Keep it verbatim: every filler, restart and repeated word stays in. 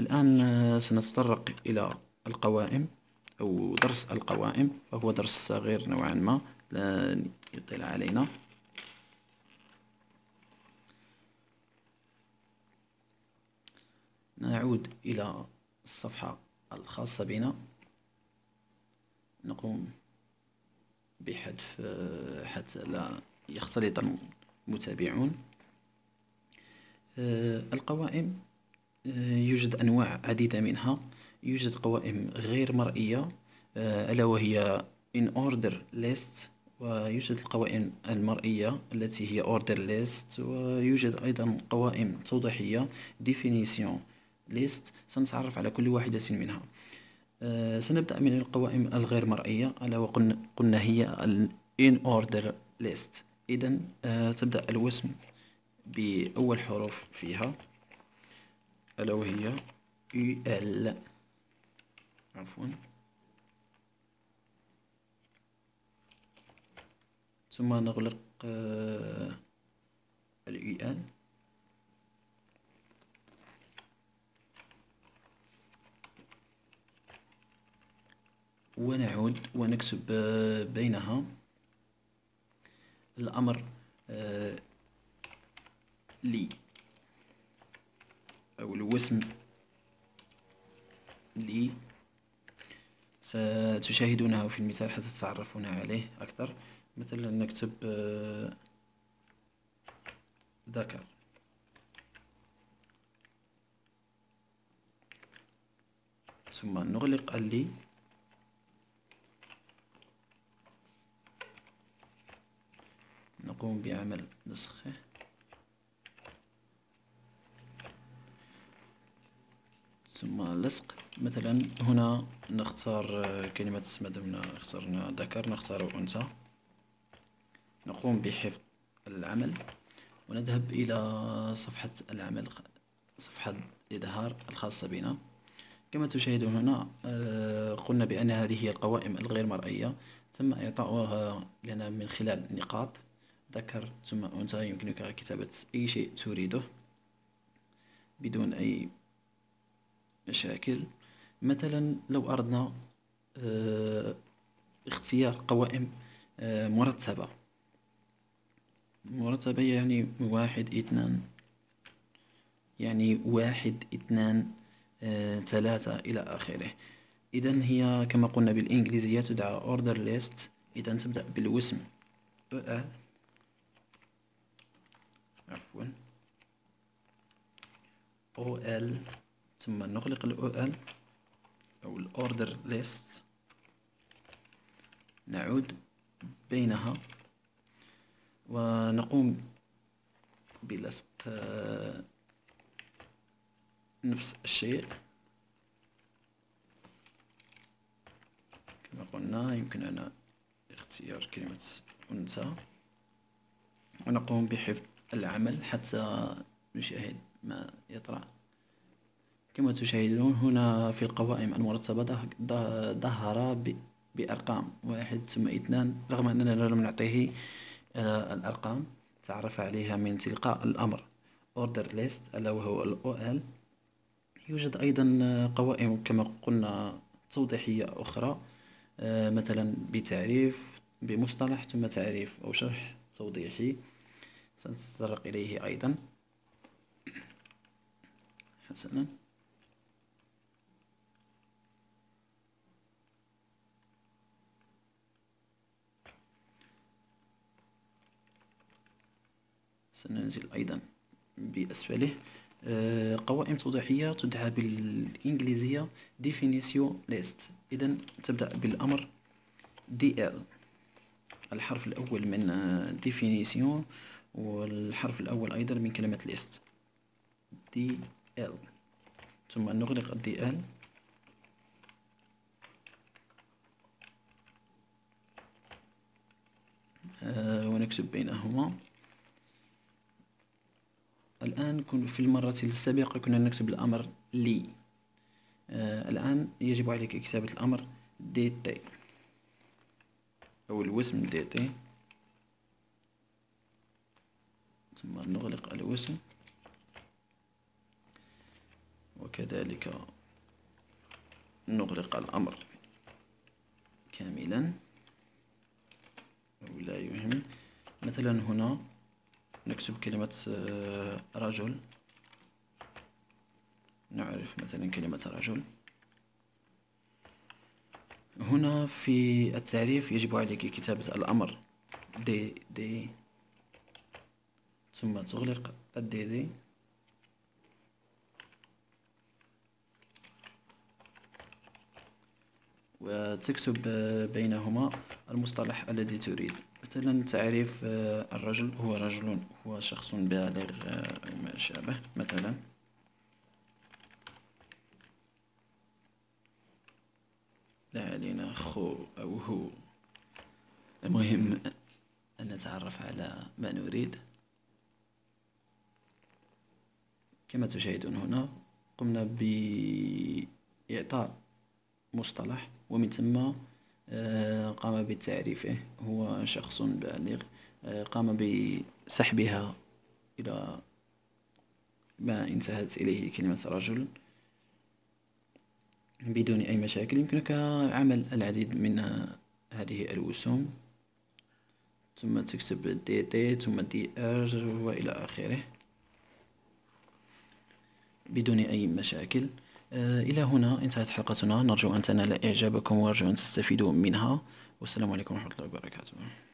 الآن آه، سنتطرق إلى القوائم أو درس القوائم، فهو درس صغير نوعا ما لا يطيل علينا. نعود إلى الصفحة الخاصة بنا، نقوم بحذف آه، حتى لا يختلط المتابعون. آه، القوائم آه، يوجد أنواع عديدة منها. يوجد قوائم غير مرئية آه، ألا وهي in order list، ويوجد القوائم المرئية التي هي order list، ويوجد أيضا قوائم توضيحية definition list. سنتعرف على كل واحدة منها. آه، سنبدأ من القوائم الغير مرئية، ألا وقلنا قلنا هي ال in order list. إذن آه، تبدأ الوسم بأول حروف فيها، ألا وهي يو إل، عفوا، ثم نغلق ال يو إل، ونعود ونكتب بينها الأمر لي أو الوسم لي. ستشاهدونه في المثال حتى تتعرفون عليه أكثر. مثلا نكتب ذكر، ثم نغلق اللي، نقوم بعمل نسخه، ثم لصق. مثلا هنا نختار كلمة ما دمنا اخترنا ذكر، نختار أنثى، نقوم بحفظ العمل ونذهب إلى صفحة العمل، صفحة الإظهار الخاصة بنا. كما تشاهدون هنا قلنا بأن هذه هي القوائم الغير مرئية، تم إعطاؤها لنا من خلال نقاط ذكر ثم أنثى. يمكنك كتابة أي شيء تريده بدون أي مشاكل. مثلا لو أردنا اختيار قوائم مرتبة، مرتبة يعني واحد اثنان، يعني واحد اثنان ثلاثة إلى آخره. إذن هي كما قلنا بالإنجليزية تدعى order list. إذن تبدأ بالوسم أ عفوا أو إل، ثم نغلق ال أو إل أو ال order list، نعود بينها ونقوم بلصق نفس الشيء. كما قلنا يمكننا اختيار كلمة أنثى، ونقوم بحفظ العمل حتى نشاهد ما يطرأ. كما تشاهدون هنا في القوائم المرتبة ظهر بأرقام واحد ثم اثنان، رغم أننا لم نعطيه الأرقام، تعرف عليها من تلقاء الأمر order list ألا وهو ال أو إل. يوجد أيضا قوائم كما قلنا توضيحية أخرى، مثلا بتعريف بمصطلح ثم تعريف أو شرح توضيحي، سنتطرق إليه أيضا. حسنا، سننزل أيضا بأسفله. قوائم توضيحية تدعى بالإنجليزية definition list. إذن تبدأ بالأمر دي إل، الحرف الأول من definition والحرف الأول أيضا من كلمة list دي إل، ثم نغلق ال دي إل، ونكتب بينهما. الآن في المرة السابقة كنا نكتب الأمر لي، آه الآن يجب عليك كتابة الأمر دي تي أو الوسم دي تي، ثم نغلق الوسم وكذلك نغلق الأمر كاملا أو لا يهم. مثلا هنا نكتب كلمة رجل، نعرف مثلا كلمة رجل. هنا في التعريف يجب عليك كتابة الأمر دي دي ثم تغلق الدي دي وتكتب بينهما المصطلح الذي تريد. مثلا تعريف الرجل هو رجل هو شخص بالغ أو ما شابه مثلا. لا علينا خو أو هو، المهم أن نتعرف على ما نريد. كما تشاهدون هنا قمنا بإعطاء مصطلح ومن ثم قام بتعريفه، هو شخص بالغ. قام بسحبها إلى ما انتهت إليه كلمة رجل بدون أي مشاكل. يمكنك عمل العديد من هذه الوسم، ثم تكتب دي تي ثم دي ار وإلى آخره بدون أي مشاكل. إلى هنا انتهت حلقتنا، نرجو أن تنال إعجابكم وأرجو أن تستفيدوا منها، والسلام عليكم ورحمة الله وبركاته.